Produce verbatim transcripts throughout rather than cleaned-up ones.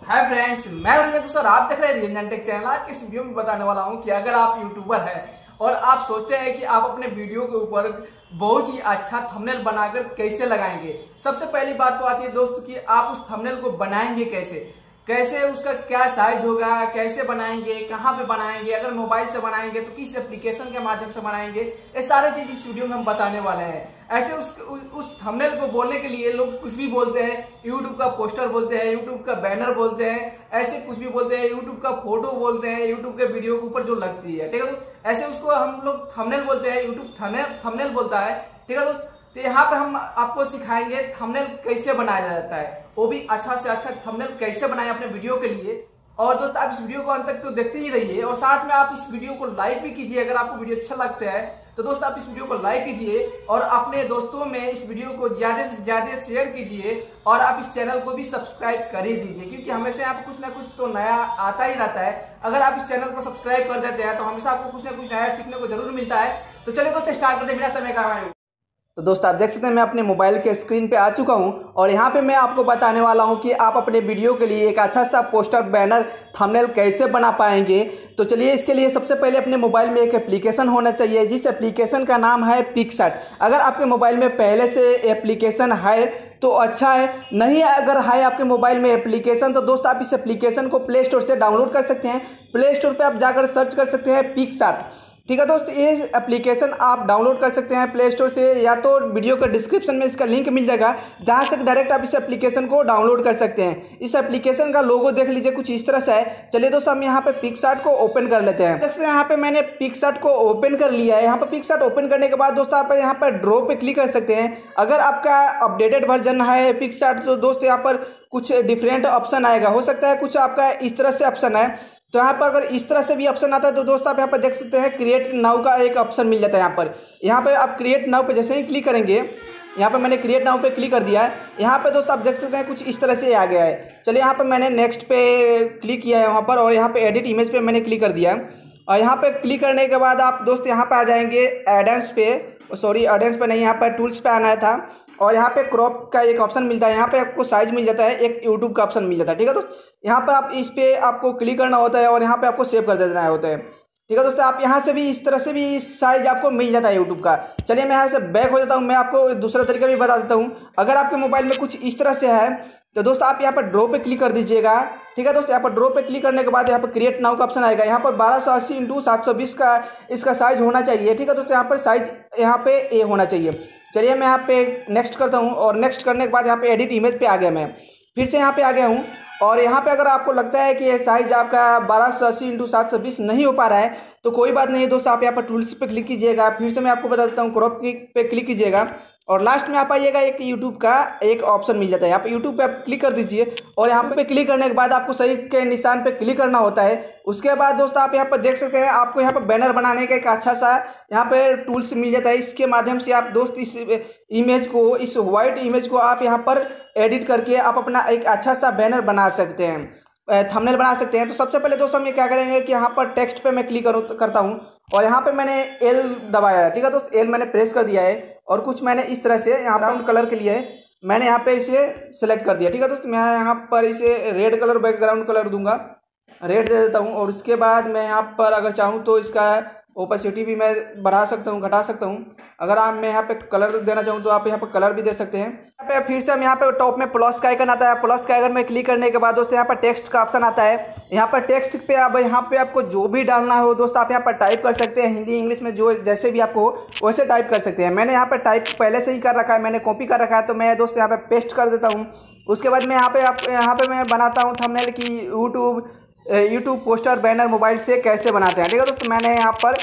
Hi friends, मैं Ranjan sir, आप देख रहे हैं रंजन टेक चैनल। आज के इस वीडियो में बताने वाला हूं कि अगर आप यूट्यूबर हैं और आप सोचते हैं कि आप अपने वीडियो के ऊपर बहुत ही अच्छा थंबनेल बनाकर कैसे लगाएंगे। सबसे पहली बात तो आती है दोस्त कि आप उस थंबनेल को बनाएंगे कैसे कैसे उसका क्या साइज होगा, कैसे बनाएंगे, कहाँ पे बनाएंगे, अगर मोबाइल से बनाएंगे तो किस एप्लीकेशन के माध्यम से बनाएंगे। ये सारे चीज इस वीडियो में हम बताने वाले हैं। ऐसे उस उस थंबनेल को बोलने के लिए लोग कुछ भी बोलते हैं, यूट्यूब का पोस्टर बोलते हैं, यूट्यूब का बैनर बोलते हैं, ऐसे कुछ भी बोलते हैं, यूट्यूब का फोटो बोलते हैं, यूट्यूब के वीडियो के ऊपर जो लगती है, ठीक है दोस्त। ऐसे उसको हम लोग थंबनेल बोलते हैं, यूट्यूब थंबनेल बोलता है, ठीक है दोस्त। तो यहाँ पे हम आपको सिखाएंगे थंबनेल कैसे बनाया जाता है, वो भी अच्छा से अच्छा थंबनेल कैसे बनाए अपने वीडियो के लिए। और दोस्त आप इस वीडियो को अंत तक तो देखते ही रहिए और साथ में आप इस वीडियो को लाइक भी कीजिए। अगर आपको वीडियो अच्छा लगता है तो दोस्त आप इस वीडियो को लाइक कीजिए और अपने दोस्तों में इस वीडियो को ज्यादा से ज्यादा शेयर कीजिए और आप इस चैनल को भी सब्सक्राइब कर ही दीजिए, क्योंकि हमेशा आपको कुछ ना कुछ तो नया आता ही रहता है। अगर आप इस चैनल को सब्सक्राइब कर देते हैं तो हमेशा आपको कुछ ना कुछ नया सीखने को जरूर मिलता है। तो चलिए दोस्त स्टार्ट करते हैं बिना समय गवाए। तो दोस्त आप देख सकते हैं मैं अपने मोबाइल के स्क्रीन पे आ चुका हूं और यहाँ पे मैं आपको बताने वाला हूं कि आप अपने वीडियो के लिए एक अच्छा सा पोस्टर, बैनर, थंबनेल कैसे बना पाएंगे। तो चलिए इसके लिए सबसे पहले अपने मोबाइल में एक एप्लीकेशन होना चाहिए, जिस एप्लीकेशन का नाम है पिक्सआर्ट। अगर आपके मोबाइल में पहले से एप्लीकेशन है तो अच्छा है, नहीं अगर है आपके मोबाइल में एप्लीकेशन तो दोस्त आप इस एप्लीकेशन को प्ले स्टोर से डाउनलोड कर सकते हैं। प्ले स्टोर पर आप जाकर सर्च कर सकते हैं पिक्सआर्ट, ठीक है दोस्त। ये एप्लीकेशन आप डाउनलोड कर सकते हैं प्ले स्टोर से, या तो वीडियो के डिस्क्रिप्शन में इसका लिंक मिल जाएगा जहां से डायरेक्ट आप इस एप्लीकेशन को डाउनलोड कर सकते हैं। इस एप्लीकेशन का लोगो देख लीजिए कुछ इस तरह से है। चलिए दोस्त हम यहाँ पे पिक्सआर्ट को ओपन कर लेते हैं। देखते हैं यहाँ पे मैंने पिक्सआर्ट को ओपन कर लिया है। यहाँ पे पिक्सआर्ट ओपन करने के बाद दोस्त आप यहाँ पर ड्रॉ पे क्लिक कर सकते हैं। अगर आपका अपडेटेड वर्जन है पिक्सआर्ट तो दोस्त यहाँ पर कुछ डिफरेंट ऑप्शन आएगा, हो सकता है कुछ आपका इस तरह से ऑप्शन है। तो यहाँ पर अगर इस तरह से भी ऑप्शन आता है तो दोस्त आप यहाँ पर देख सकते हैं क्रिएट नाउ का एक ऑप्शन मिल जाता है। यहाँ पर यहाँ पे आप क्रिएट नाउ पे जैसे ही क्लिक करेंगे, यहाँ पे मैंने क्रिएट नाउ पे क्लिक कर दिया है। यहाँ पे दोस्त आप देख सकते हैं कुछ इस तरह से आ गया है। चलिए यहाँ पे मैंने नेक्स्ट पे क्लिक किया है वहाँ पर और यहाँ पे एडिट इमेज पे मैंने क्लिक कर दिया है। और यहाँ पे क्लिक करने के बाद आप दोस्त यहाँ पे आ जाएंगे एडेंस पे, सॉरी एडेंस पे नहीं, यहाँ पर टूल्स पे आना था और यहाँ पे क्रॉप का एक ऑप्शन मिलता है। यहाँ पे आपको साइज मिल जाता है, एक यूट्यूब का ऑप्शन मिल जाता है, ठीक है दोस्त। यहाँ पर आप इस पे आपको क्लिक करना होता है और यहाँ पे आपको सेव कर देना होता है, ठीक है दोस्तों। आप यहाँ से भी इस तरह से भी साइज आपको मिल जाता है यूट्यूब का। चलिए मैं यहाँ से बैक हो जाता हूँ, मैं आपको दूसरा तरीका भी बता देता हूँ। अगर आपके मोबाइल में कुछ इस तरह से है तो दोस्त आप यहाँ पर ड्रॉ पे क्लिक कर दीजिएगा, ठीक है दोस्त। यहाँ पर ड्रॉ पे क्लिक करने के बाद यहाँ पर क्रिएट नाउ का ऑप्शन आएगा। यहाँ पर बारह सौ अस्सी इंटू सात सौ बीस का इसका साइज होना चाहिए, ठीक है दोस्तों। यहाँ पर साइज यहाँ पे ए होना चाहिए। चलिए मैं यहाँ पे नेक्स्ट करता हूँ और नेक्स्ट करने के बाद यहाँ पे एडिट इमेज पे आ गया, मैं फिर से यहाँ पे आ गया हूँ। और यहाँ पे अगर आपको लगता है कि ये साइज आपका बारह सौ अस्सी इंटू सात सौ बीस नहीं हो पा रहा है तो कोई बात नहीं दोस्त, आप यहाँ पर टूल्स पे क्लिक कीजिएगा। फिर से मैं आपको बता देता हूँ, क्रॉप पे क्लिक कीजिएगा और लास्ट में आप आइएगा, एक यूट्यूब का एक ऑप्शन मिल जाता है। यहाँ पे यूट्यूब पे आप क्लिक कर दीजिए और यहाँ पे क्लिक करने के बाद आपको सही के निशान पे क्लिक करना होता है। उसके बाद दोस्त आप यहाँ पर देख सकते हैं आपको यहाँ पर बैनर बनाने का एक अच्छा सा यहाँ पे टूल्स मिल जाता है। इसके माध्यम से आप दोस्त इस इमेज को, इस वाइट इमेज को आप यहाँ पर एडिट करके आप अपना एक अच्छा सा बैनर बना सकते हैं, थंबनेल बना सकते हैं। तो सबसे पहले दोस्तों हम ये क्या करेंगे कि यहाँ पर टेक्स्ट पे मैं क्लिक करूँ करता हूँ और यहाँ पे मैंने एल दबाया है, ठीक है दोस्त। एल मैंने प्रेस कर दिया है और कुछ मैंने इस तरह से यहाँ ब्राउन कलर के लिए मैंने यहाँ पे इसे सेलेक्ट कर दिया, ठीक है दोस्त। मैं यहाँ पर इसे रेड कलर बैकग्राउंड कलर दूंगा, रेड दे देता हूँ। और उसके बाद मैं यहाँ पर अगर चाहूँ तो इसका ओपेसिटी भी मैं बढ़ा सकता हूँ, घटा सकता हूँ। अगर आप मैं यहाँ पे कलर देना चाहूँ तो आप यहाँ पे कलर भी दे सकते हैं। यहाँ पे फिर से हम यहाँ पे टॉप में प्लस का आइकन आता है, प्लस का आइकन में क्लिक करने के बाद दोस्तों यहाँ पर टेक्स्ट का ऑप्शन आता है। यहाँ पर टेक्स्ट पे अब यहाँ पे आपको जो भी डालना हो दोस्त आप यहाँ पर टाइप कर सकते हैं, हिंदी इंग्लिश में जो जैसे भी आपको वैसे टाइप कर सकते हैं। मैंने यहाँ पर टाइप पहले से ही कर रखा है, मैंने कॉपी कर रखा है तो मैं दोस्त यहाँ पे पेस्ट कर देता हूँ। उसके बाद मैं यहाँ पे आप यहाँ पे मैं बनाता हूँ थंबनेल की YouTube YouTube poster banner mobile से कैसे बनाते हैं, ठीक है दोस्तों। मैंने यहाँ पर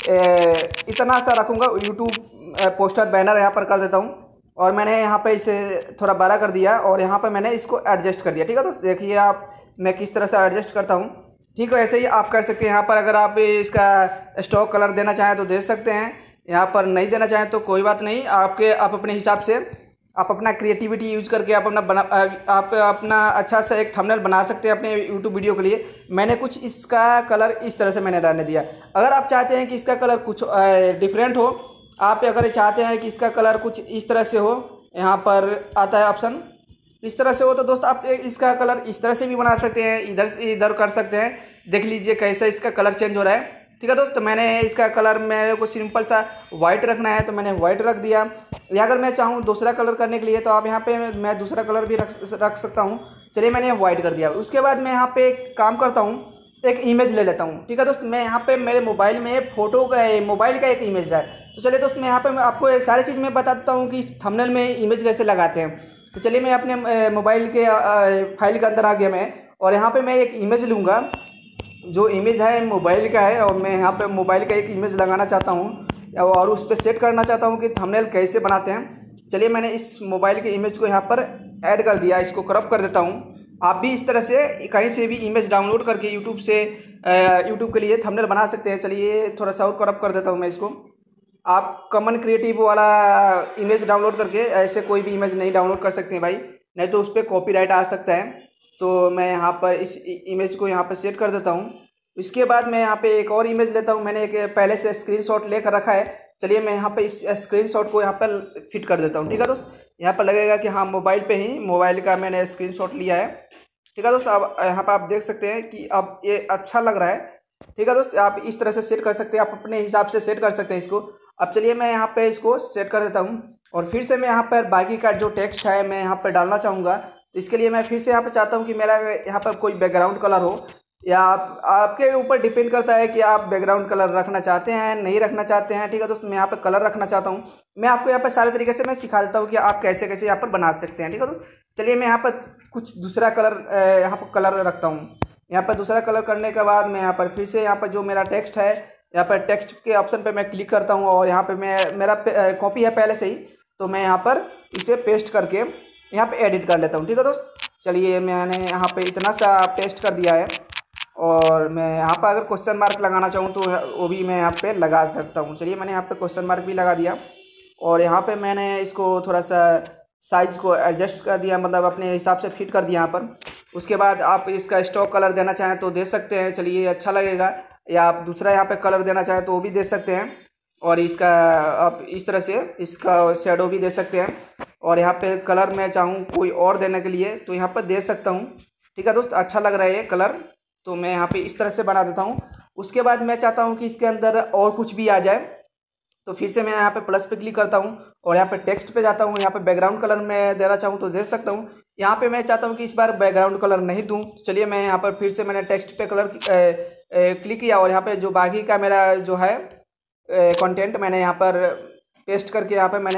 ए, इतना सा रखूँगा, यूट्यूब पोस्टर बैनर यहाँ पर कर देता हूँ और मैंने यहाँ पे इसे थोड़ा बड़ा कर दिया और यहाँ पर मैंने इसको एडजस्ट कर दिया, ठीक है दोस्त। देखिए आप मैं किस तरह से एडजस्ट करता हूँ, ठीक है। ऐसे ही आप कर सकते हैं। यहाँ पर अगर आप इसका स्टॉक कलर देना चाहें तो दे सकते हैं, यहाँ पर नहीं देना चाहें तो कोई बात नहीं, आपके आप अपने हिसाब से आप अपना क्रिएटिविटी यूज करके आप अपना बना आप अपना अच्छा सा एक थंबनेल बना सकते हैं अपने यूट्यूब वीडियो के लिए। मैंने कुछ इसका कलर इस तरह से मैंने डालने दिया। अगर आप चाहते हैं कि इसका कलर कुछ डिफरेंट हो, आप अगर चाहते हैं कि इसका कलर कुछ इस तरह से हो, यहाँ पर आता है ऑप्शन, इस तरह से हो। तो दोस्त आप इसका कलर इस तरह से भी बना सकते हैं, इधर से इधर कर सकते हैं। देख लीजिए कैसा इसका कलर चेंज हो रहा है। ठीक है दोस्त, तो मैंने इसका कलर मेरे को सिंपल सा वाइट रखना है तो मैंने वाइट रख दिया। या अगर मैं चाहूँ दूसरा कलर करने के लिए तो आप यहाँ पे मैं दूसरा कलर भी रख रख सकता हूँ। चलिए मैंने वाइट कर दिया। उसके बाद मैं यहाँ पे एक काम करता हूँ, एक इमेज ले लेता हूँ। ठीक है दोस्त, मैं यहाँ पे मेरे मोबाइल में फ़ोटो का मोबाइल का एक इमेज है। तो चलिए दोस्त, मैं यहाँ पे आपको एक सारी चीज़ मैं बता देता हूँ कि इस थंबनेल में इमेज कैसे लगाते हैं। तो चलिए मैं अपने मोबाइल के फाइल के अंदर आ गया मैं, और यहाँ पे मैं एक इमेज लूँगा जो इमेज है मोबाइल का है, और मैं यहाँ पे मोबाइल का एक इमेज लगाना चाहता हूँ और उस पर सेट करना चाहता हूँ कि थंबनेल कैसे बनाते हैं। चलिए मैंने इस मोबाइल के इमेज को यहाँ पर ऐड कर दिया, इसको क्रॉप कर देता हूँ। आप भी इस तरह से कहीं से भी इमेज डाउनलोड करके यूट्यूब से यूट्यूब के लिए थंबनेल बना सकते हैं। चलिए थोड़ा सा और क्रॉप कर देता हूँ मैं इसको। आप कॉमन क्रिएटिव वाला इमेज डाउनलोड करके ऐसे कोई भी इमेज नहीं डाउनलोड कर सकते हैं भाई, नहीं तो उस पर कॉपीराइट आ सकता है। तो मैं यहाँ पर इस इमेज को यहाँ पर सेट कर देता हूँ। इसके बाद मैं यहाँ पे एक और इमेज लेता हूँ, मैंने एक पहले से स्क्रीनशॉट लेकर रखा है। चलिए मैं यहाँ पे इस स्क्रीनशॉट को यहाँ पर फिट कर देता हूँ। ठीक है दोस्त, यहाँ पर लगेगा कि हाँ मोबाइल पे ही मोबाइल का मैंने स्क्रीनशॉट लिया है। ठीक है दोस्त, अब यहाँ पर आप देख सकते हैं कि अब ये अच्छा लग रहा है। ठीक है दोस्त, आप इस तरह से सेट कर सकते हैं, आप अपने हिसाब से सेट कर सकते हैं इसको। अब चलिए मैं यहाँ पे इसको सेट कर देता हूँ, और फिर से मैं यहाँ पर बाकी का जो टेक्स्ट है मैं यहाँ पर डालना चाहूँगा। तो इसके लिए मैं फिर से यहाँ पर चाहता हूँ कि मेरा यहाँ पर कोई बैकग्राउंड कलर हो, या आप आपके ऊपर डिपेंड करता है कि आप बैकग्राउंड कलर रखना चाहते हैं नहीं रखना चाहते हैं। ठीक है दोस्त, मैं यहाँ पर कलर रखना चाहता हूँ। मैं आपको यहाँ पर सारे तरीके से मैं सिखा देता हूँ कि आप कैसे कैसे यहाँ पर बना सकते हैं। ठीक है दोस्त, चलिए मैं यहाँ पर कुछ दूसरा कलर यहाँ पर कलर रखता हूँ। यहाँ पर दूसरा कलर करने के बाद मैं यहाँ पर फिर से यहाँ पर जो मेरा टेक्स्ट है, यहाँ पर टेक्स्ट के ऑप्शन पे मैं क्लिक करता हूँ, और यहाँ पे मैं मेरा कॉपी है पहले से ही, तो मैं यहाँ पर इसे पेस्ट करके यहाँ पे एडिट कर लेता हूँ। ठीक है दोस्त, चलिए मैंने यहाँ पे इतना सा पेस्ट कर दिया है, और मैं यहाँ पर अगर क्वेश्चन मार्क लगाना चाहूँ तो वो भी मैं यहाँ पे लगा सकता हूँ। चलिए मैंने यहाँ पे क्वेश्चन मार्क भी लगा दिया, और यहाँ पे मैंने इसको थोड़ा सा साइज को एडजस्ट कर दिया, मतलब अपने हिसाब से फिट कर दिया यहाँ पर। उसके बाद आप इसका स्टॉक कलर देना चाहें तो दे सकते हैं, चलिए अच्छा लगेगा। या आप दूसरा यहाँ पे कलर देना चाहें तो वो भी दे सकते हैं, और इसका आप इस तरह से इसका शेडो भी दे सकते हैं। और यहाँ पे कलर मैं चाहूँ कोई और देने के लिए तो यहाँ पर दे सकता हूँ। ठीक है दोस्त, अच्छा लग रहा है ये कलर, तो मैं यहाँ पे इस तरह से बना देता हूँ। उसके बाद मैं चाहता हूँ कि इसके अंदर और कुछ भी आ जाए, तो फिर से मैं यहाँ पे प्लस पे क्लिक करता हूँ, और यहाँ पे टेक्स्ट पे जाता हूँ। यहाँ पे बैकग्राउंड कलर मैं देना चाहूँ तो दे सकता हूँ। यहाँ पे मैं चाहता हूँ कि इस बार बैकग्राउंड कलर नहीं दूँ। चलिए मैं यहाँ पर फिर से मैंने टेक्स्ट पे कलर क्लिक किया, और यहाँ पे जो बाकी का मेरा जो है कंटेंट मैंने यहाँ पर पेस्ट करके यहाँ पर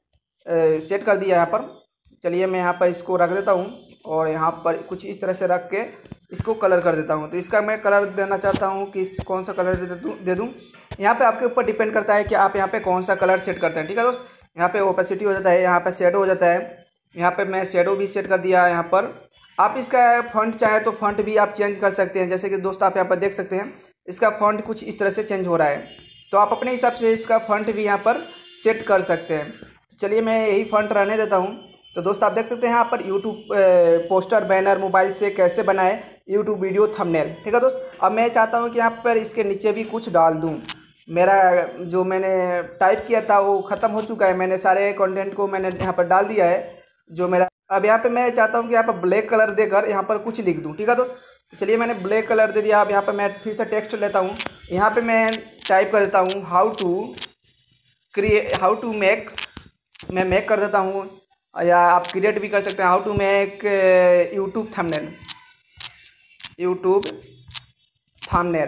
मैंने सेट कर दिया यहाँ पर। चलिए मैं यहाँ पर इसको रख देता हूँ, और यहाँ पर कुछ इस तरह से रख के इसको कलर कर देता हूँ। तो इसका मैं कलर देना चाहता हूँ कि इस कौन सा कलर दे दूँ दे दूँ यहाँ पे आपके ऊपर डिपेंड करता है कि आप यहाँ पे कौन सा कलर सेट करते हैं। ठीक है दोस्त, यहाँ पे ओपेसिटी हो जाता है, यहाँ पे शेडो हो जाता है। यहाँ पे मैं शेडो भी सेट कर दिया। यहाँ पर आप इसका फॉन्ट चाहे तो फॉन्ट भी आप चेंज कर सकते हैं। जैसे कि दोस्त आप यहाँ पर देख सकते हैं इसका फॉन्ट कुछ इस तरह से चेंज हो रहा है, तो आप अपने हिसाब से इसका फॉन्ट भी यहाँ पर सेट कर सकते हैं। तो चलिए मैं यही फॉन्ट रहने देता हूँ। तो दोस्त आप देख सकते हैं यहाँ पर यूट्यूब पोस्टर बैनर मोबाइल से कैसे बनाए यूट्यूब वीडियो थंबनेल। ठीक है दोस्त, अब मैं चाहता हूँ कि यहाँ पर इसके नीचे भी कुछ डाल दूँ। मेरा जो मैंने टाइप किया था वो ख़त्म हो चुका है, मैंने सारे कंटेंट को मैंने यहाँ पर डाल दिया है जो मेरा। अब यहाँ पे मैं चाहता हूँ कि यहाँ पर ब्लैक कलर देकर यहाँ पर कुछ लिख दूँ। ठीक है दोस्त, तो चलिए मैंने ब्लैक कलर दे दिया। अब यहाँ पर मैं फिर से टेक्स्ट लेता हूँ, यहाँ पर मैं टाइप कर देता हूँ how to create how to make मैं मेक कर देता हूँ, या आप क्रिएट भी कर सकते हैं। How to make YouTube thumbnail YouTube thumbnail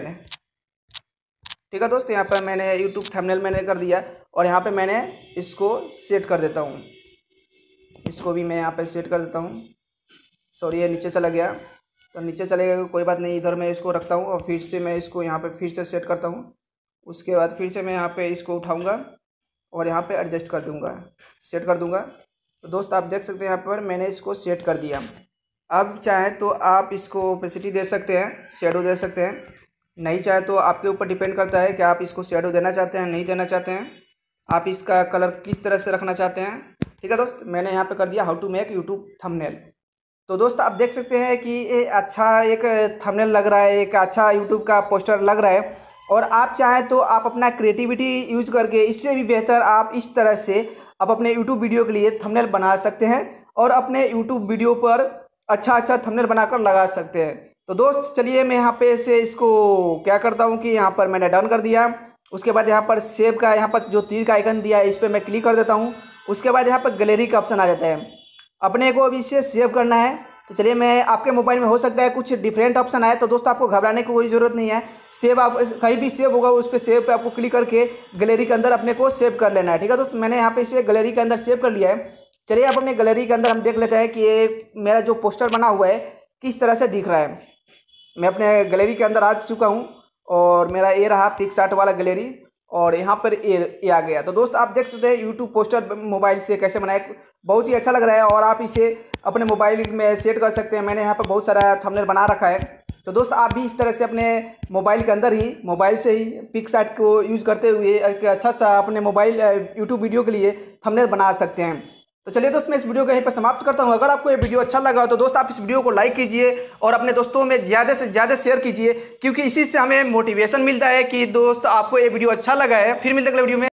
ठीक है दोस्त, यहाँ पर मैंने यूट्यूब थंबनेल मैंने कर दिया, और यहाँ पे मैंने इसको सेट कर देता हूँ। इसको भी मैं यहाँ पे सेट कर देता हूँ। सॉरी ये नीचे चला गया, तो नीचे चलेगा कोई बात नहीं, इधर मैं इसको रखता हूँ, और फिर से मैं इसको यहाँ पे फिर से सेट करता हूँ। उसके बाद फिर से मैं यहाँ पे इसको उठाऊँगा और यहाँ पे एडजस्ट कर दूँगा, सेट कर दूँगा। तो दोस्त आप देख सकते हैं यहाँ पर मैंने इसको सेट कर दिया। अब चाहे तो आप इसको ओपेसिटी दे सकते हैं, शेडो दे सकते हैं, नहीं चाहे तो आपके ऊपर डिपेंड करता है कि आप इसको शेडो देना चाहते हैं नहीं देना चाहते हैं, आप इसका कलर किस तरह से रखना चाहते हैं। ठीक है दोस्त, मैंने यहाँ पे कर दिया how to make YouTube thumbnail. तो दोस्त आप देख सकते हैं कि ये अच्छा एक थंबनेल लग रहा है, एक अच्छा यूट्यूब का पोस्टर लग रहा है। और आप चाहें तो आप अपना क्रिएटिविटी यूज करके इससे भी बेहतर आप इस तरह से आप अपने यूट्यूब वीडियो के लिए थंबनेल बना सकते हैं। और अपने यूट्यूब वीडियो पर अच्छा अच्छा थंबनेल बनाकर लगा सकते हैं। तो दोस्त चलिए मैं यहाँ पे से इसको क्या करता हूँ कि यहाँ पर मैंने डन कर दिया। उसके बाद यहाँ पर सेव का यहाँ पर जो तीर का आइकन दिया है इस पर मैं क्लिक कर देता हूँ। उसके बाद यहाँ पर गैलरी का ऑप्शन आ जाता है, अपने को अभी इसे सेव करना है। तो चलिए मैं आपके मोबाइल में हो सकता है कुछ डिफरेंट ऑप्शन आए, तो दोस्त आपको घबराने की कोई ज़रूरत नहीं है। सेव आप कहीं भी सेव होगा उस पर सेव पे आपको क्लिक करके गैलरी के अंदर अपने को सेव कर लेना है। ठीक है दोस्त, मैंने यहाँ पे इसे गैलरी के अंदर सेव कर लिया है। चलिए आप अपने गैलरी के अंदर हम देख लेते हैं कि ये मेरा जो पोस्टर बना हुआ है किस तरह से दिख रहा है। मैं अपने गैलरी के अंदर आ चुका हूँ और मेरा ये रहा पिक्सआर्ट वाला गैलरी और यहाँ पर ये ये आ गया। तो दोस्त आप देख सकते हैं यूट्यूब पोस्टर मोबाइल से कैसे बनाए, बहुत ही अच्छा लग रहा है और आप इसे अपने मोबाइल में सेट कर सकते हैं। मैंने यहाँ पर बहुत सारा थंबनेल बना रखा है। तो दोस्त आप भी इस तरह से अपने मोबाइल के अंदर ही मोबाइल से ही पिक्सआर्ट को यूज़ करते हुए एक अच्छा सा अपने मोबाइल यूट्यूब वीडियो के लिए थंबनेल बना सकते हैं। तो चलिए दोस्त मैं इस वीडियो को यहीं पर समाप्त करता हूं। अगर आपको ये वीडियो अच्छा लगा तो दोस्त आप इस वीडियो को लाइक कीजिए और अपने दोस्तों में ज़्यादा से ज़्यादा शेयर कीजिए, क्योंकि इसी से हमें मोटिवेशन मिलता है कि दोस्त आपको ये वीडियो अच्छा लगा है। फिर मिलते हैं अगले वीडियो में।